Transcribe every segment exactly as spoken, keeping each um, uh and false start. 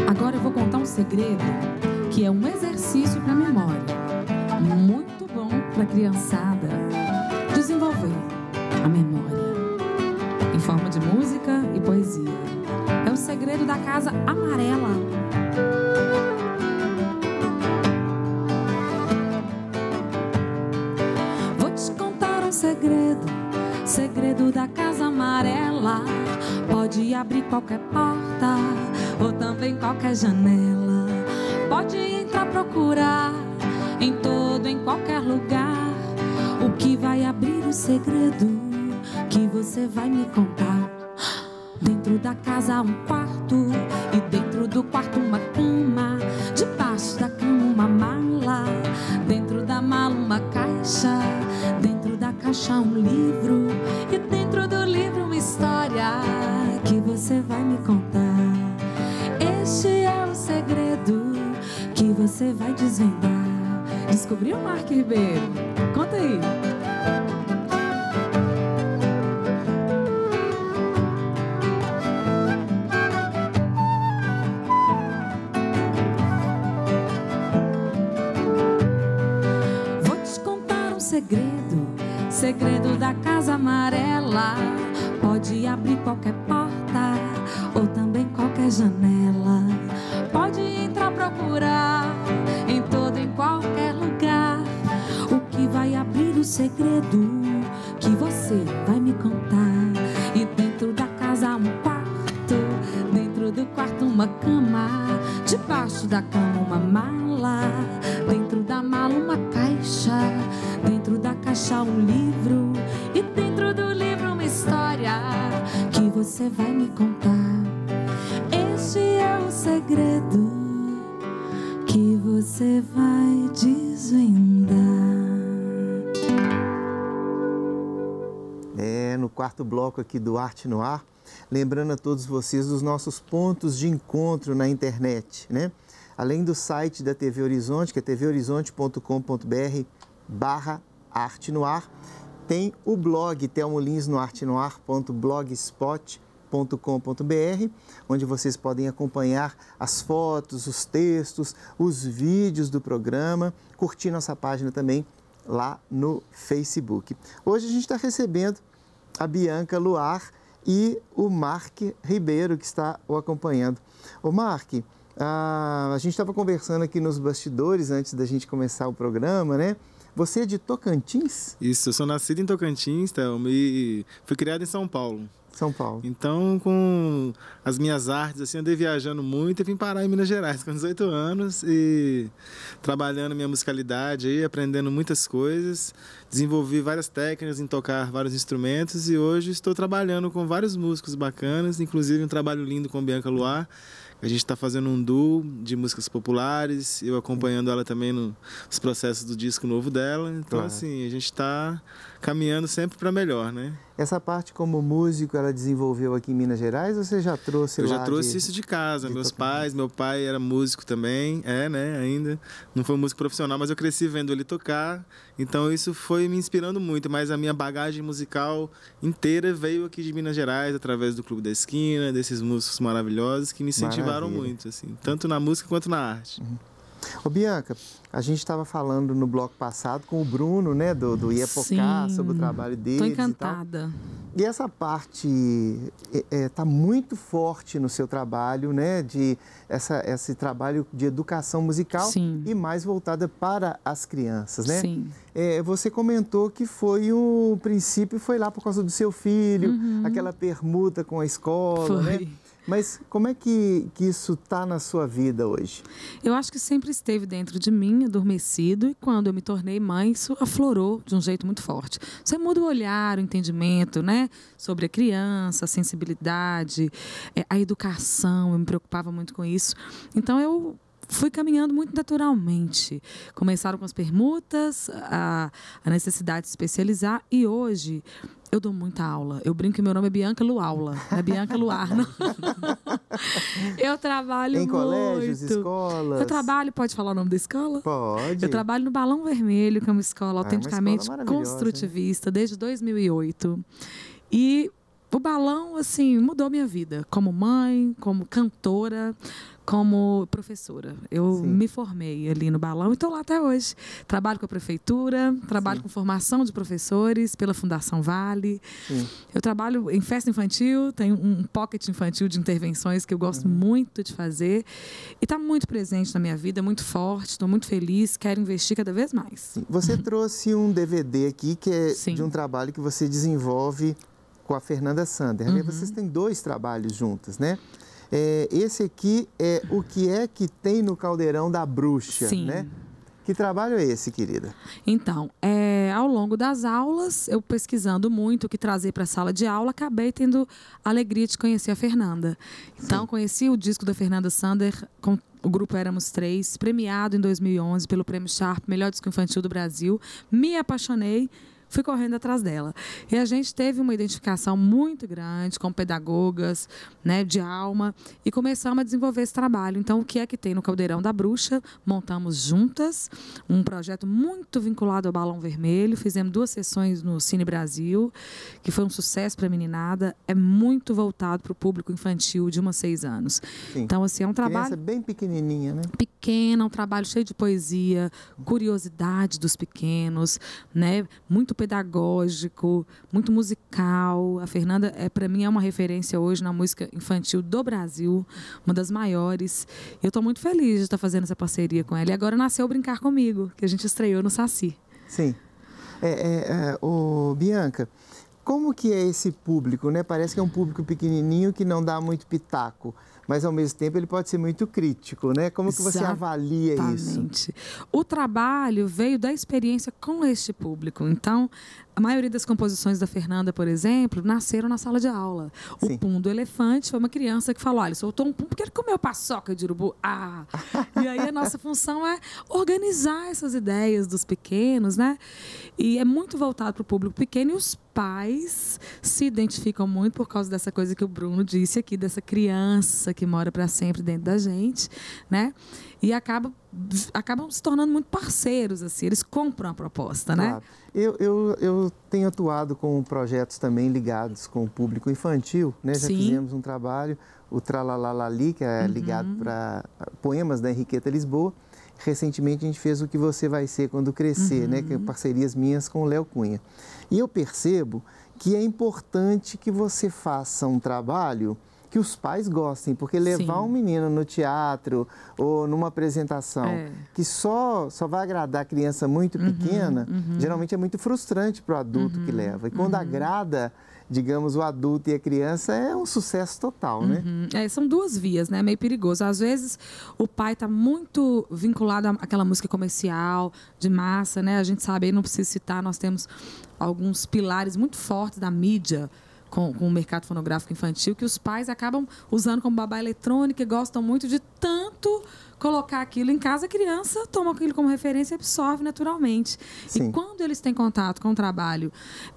Agora eu vou contar um segredo que é um exercício para a memória. Muito bom para a criançada desenvolver a memória em forma de música e poesia. É o segredo da casa amarela. Vou te contar um segredo, segredo da casa amarela. Pode abrir qualquer porta ou também qualquer janela. Pode entrar, procurar em todo, em qualquer lugar. O que vai abrir o segredo que você vai me contar. Dentro da casa há um quarto e dentro do quarto uma cama. Debaixo da cama uma mala, dentro da mala uma caixa. Dentro da caixa um livro e dentro do livro uma história que você vai me contar. Este é o segredo que você vai desvendar. Descobriu, Mark Ribeiro? Conta aí. Vou te contar um segredo, segredo da casa amarela. Pode abrir qualquer porta ou também qualquer janela. Pode entrar, procurar em todo, em qualquer lugar. O que vai abrir o segredo que você vai me contar. E dentro da casa há um quarto, dentro do quarto uma cama. Debaixo da cama uma mala, dentro da mala uma caixa. Dentro da caixa um livro e dentro do livro uma história que você vai me contar. Este é o segredo que você vai desvendar. É, no quarto bloco aqui do Arte no Ar, lembrando a todos vocês dos nossos pontos de encontro na internet, né? Além do site da T V Horizonte, que é t v horizonte ponto com ponto b r barra Arte no Ar, tem o blog telmo lins no arte no ar ponto blogspot ponto com ponto b r, onde vocês podem acompanhar as fotos, os textos, os vídeos do programa, curtir nossa página também lá no Facebook. Hoje a gente está recebendo a Bianca Luar e o Mark Ribeiro, que está o acompanhando. Ô Mark, a, a gente estava conversando aqui nos bastidores antes da gente começar o programa, né? Você é de Tocantins? Isso, eu sou nascido em Tocantins, Thelma, e fui criado em São Paulo. São Paulo. Então, com as minhas artes, assim, andei viajando muito e vim parar em Minas Gerais com dezoito anos e trabalhando minha musicalidade aí, aprendendo muitas coisas, desenvolvi várias técnicas em tocar vários instrumentos e hoje estou trabalhando com vários músicos bacanas, inclusive um trabalho lindo com Bianca Luar. A gente está fazendo um duo de músicas populares, eu acompanhando ela também nos processos do disco novo dela. Então, claro, assim, a gente está caminhando sempre para melhor, né? Essa parte como músico, ela desenvolveu aqui em Minas Gerais ou você já trouxe eu lá? Eu já trouxe de, isso de casa. De Meus Tocantins. pais, meu pai era músico também, é, né, ainda. Não foi músico profissional, mas eu cresci vendo ele tocar. Então isso foi me inspirando muito, mas a minha bagagem musical inteira veio aqui de Minas Gerais, através do Clube da Esquina, desses músicos maravilhosos que me incentivaram Maravilha. muito, assim, tanto na música quanto na arte. Uhum. Ô Bianca, a gente estava falando no bloco passado com o Bruno, né, do, do Iapocá, sobre o trabalho dele. Tô encantada. E, e essa parte está é, muito forte no seu trabalho, né, de essa, esse trabalho de educação musical. Sim. E mais voltada para as crianças, né? Sim. É, você comentou que foi o princípio, foi lá por causa do seu filho, uhum. aquela permuta com a escola, foi. né? Mas como é que, que isso está na sua vida hoje? Eu acho que sempre esteve dentro de mim, adormecido, e quando eu me tornei mãe, isso aflorou de um jeito muito forte. Você muda o olhar, o entendimento, né, sobre a criança, a sensibilidade, a educação, eu me preocupava muito com isso. Então, eu fui caminhando muito naturalmente. Começaram com as permutas, a, a necessidade de se especializar, e hoje eu dou muita aula. Eu brinco que meu nome é Bianca Luaula, não é Bianca Luar, não. Eu trabalho em muito. colégios, escolas? Eu trabalho, pode falar o nome da escola? Pode. Eu trabalho no Balão Vermelho, que é uma escola ah, autenticamente uma escola construtivista, desde dois mil e oito. E o balão, assim, mudou minha vida. Como mãe, como cantora, como professora. Eu Sim. me formei ali no balão e estou lá até hoje. Trabalho com a prefeitura, trabalho Sim. com formação de professores pela Fundação Vale. Sim. Eu trabalho em festa infantil, tenho um pocket infantil de intervenções que eu gosto uhum. muito de fazer. E está muito presente na minha vida, muito forte, estou muito feliz, quero investir cada vez mais. Você uhum. trouxe um D V D aqui que é Sim. de um trabalho que você desenvolve com a Fernanda Sander. Uhum. Vocês têm dois trabalhos juntas, né? É, esse aqui é O Que É Que Tem no Caldeirão da Bruxa, Sim. né? Que trabalho é esse, querida? Então, é, ao longo das aulas, eu pesquisando muito o que trazer para a sala de aula, acabei tendo a alegria de conhecer a Fernanda. Então, Sim. conheci o disco da Fernanda Sander, com o grupo Éramos Três, premiado em dois mil e onze pelo Prêmio Sharp, melhor disco infantil do Brasil. Me apaixonei. Fui correndo atrás dela. E a gente teve uma identificação muito grande com pedagogas, né, de alma, e começamos a desenvolver esse trabalho. Então, o que é que tem no Caldeirão da Bruxa? Montamos juntas um projeto muito vinculado ao Balão Vermelho. Fizemos duas sessões no Cine Brasil, que foi um sucesso para a meninada. É muito voltado para o público infantil de um a seis anos. Sim. Então, assim, é um trabalho... Criança bem pequenininha, né? Pequena, um trabalho cheio de poesia, curiosidade dos pequenos, né? Muito pedagógico, muito musical. A Fernanda, é, para mim, é uma referência hoje na música infantil do Brasil, uma das maiores. Eu estou muito feliz de estar fazendo essa parceria com ela. E agora nasceu Brincar Comigo, que a gente estreou no Saci. Sim. É, é, é, ô, Bianca, como que é esse público, né? Parece que é um público pequenininho que não dá muito pitaco, mas ao mesmo tempo ele pode ser muito crítico, né? Como que você avalia isso? Exatamente. O trabalho veio da experiência com este público. Então, a maioria das composições da Fernanda, por exemplo, nasceram na sala de aula. Sim. O Pum do Elefante foi uma criança que falou, olha, soltou um pum porque ele comeu paçoca de urubu. Ah! E aí a nossa função é organizar essas ideias dos pequenos, né? E é muito voltado para o público pequeno e os pais se identificam muito por causa dessa coisa que o Bruno disse aqui, dessa criança que mora para sempre dentro da gente, né? E acabam, acabam se tornando muito parceiros, assim, eles compram a proposta, né? Claro. Eu, eu, eu tenho atuado com projetos também ligados com o público infantil, né? Já Sim. fizemos um trabalho, o Tralalalali, que é ligado uhum. para poemas da Henriqueta Lisboa. Recentemente a gente fez O Que Você Vai Ser Quando Crescer, uhum. né? Que é parcerias minhas com o Léo Cunha. E eu percebo que é importante que você faça um trabalho que os pais gostem, porque levar Sim. um menino no teatro ou numa apresentação é. que só, só vai agradar a criança muito uhum, pequena, uhum. geralmente é muito frustrante para o adulto uhum, que leva. E quando uhum. agrada, digamos, o adulto e a criança, é um sucesso total, né? Uhum. É, são duas vias, né? Meio perigoso. Às vezes, o pai está muito vinculado àquela música comercial, de massa, né? A gente sabe, aí não preciso citar, nós temos alguns pilares muito fortes da mídia, Com, com o mercado fonográfico infantil, que os pais acabam usando como babá eletrônica e gostam muito de tanto colocar aquilo em casa, a criança toma aquilo como referência e absorve naturalmente. Sim. E quando eles têm contato com um trabalho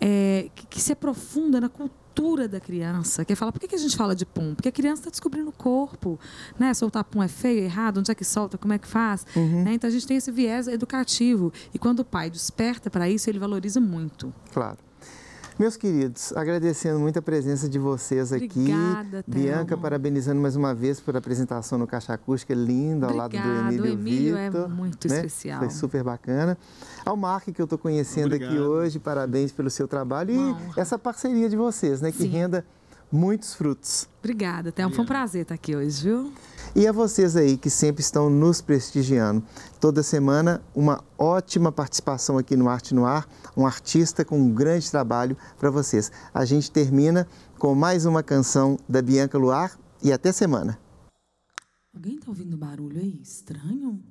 é, que, que se aprofunda na cultura da criança, que é falar, por que, que a gente fala de pum? Porque a criança está descobrindo o corpo, né? Soltar pum é feio, é errado, onde é que solta, como é que faz? Uhum. Né? Então a gente tem esse viés educativo. E quando o pai desperta para isso, ele valoriza muito. Claro. Meus queridos, agradecendo muito a presença de vocês aqui. Obrigada, Bianca, Thelma. Parabenizando mais uma vez por a apresentação no Caixa Acústica, linda, ao Obrigada, lado do Emílio, o Emílio Vitor, é muito né? especial. Foi super bacana. Ao Mark, que eu estou conhecendo Obrigado. Aqui hoje, parabéns pelo seu trabalho Uma e honra. Essa parceria de vocês, né? Que Sim. renda muitos frutos. Obrigada, Thelma. Foi um prazer estar aqui hoje, viu? E a vocês aí que sempre estão nos prestigiando. Toda semana, uma ótima participação aqui no Arte no Ar, um artista com um grande trabalho para vocês. A gente termina com mais uma canção da Bianca Luar e até semana. Alguém está ouvindo barulho aí? Estranho?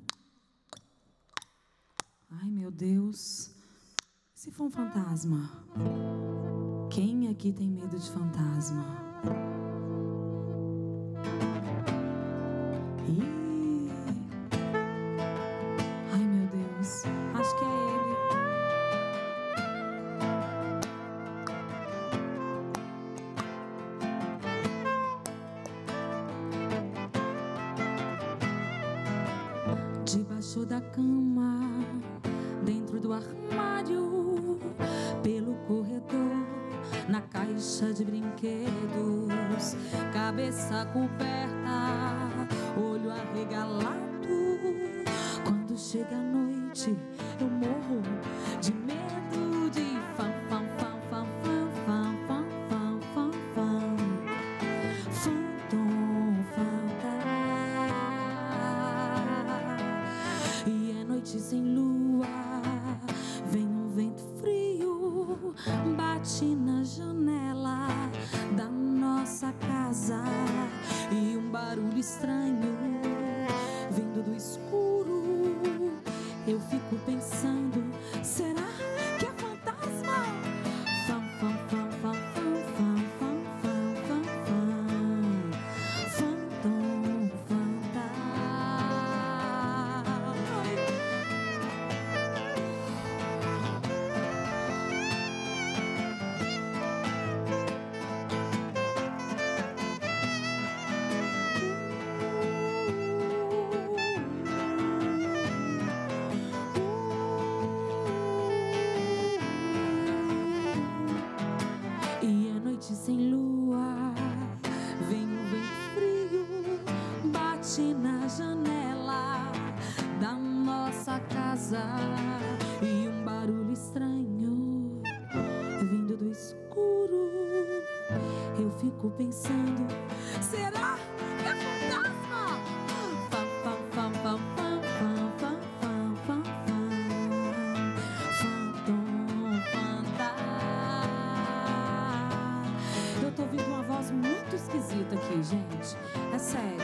Ai, meu Deus. Se for um fantasma? Quem aqui tem medo de fantasma? Ih. Ai, meu Deus. Acho que é ele. Debaixo da cama, dentro do armário, pelo corredor, na casa. caixa de brinquedos, cabeça coberta, olho arregalado. Quando chega a noite, eu morro de medo de fam, fam, fam, fam, fam, fam, fam, fam, fam, Phantom, Phantom. E é noite sem lua, vem um vento frio, bate na janela da nossa casa e um barulho estranho vindo do escuro. Eu fico pensando, será que é fantasma? Fam, fam, fam, fam, fam, fam, fam, fam, fam, Phantom, Phantom. Sem lua, vem um vento frio, bate na janela da nossa casa e um barulho estranho vindo do escuro. Eu fico pensando, será que é fantasma? Fam, fam, fam, fam, fam, fam, fam, fam, fam, Phantom, Phantom. Eu tô ouvindo uma voz muito esquisita aqui, gente. É sério.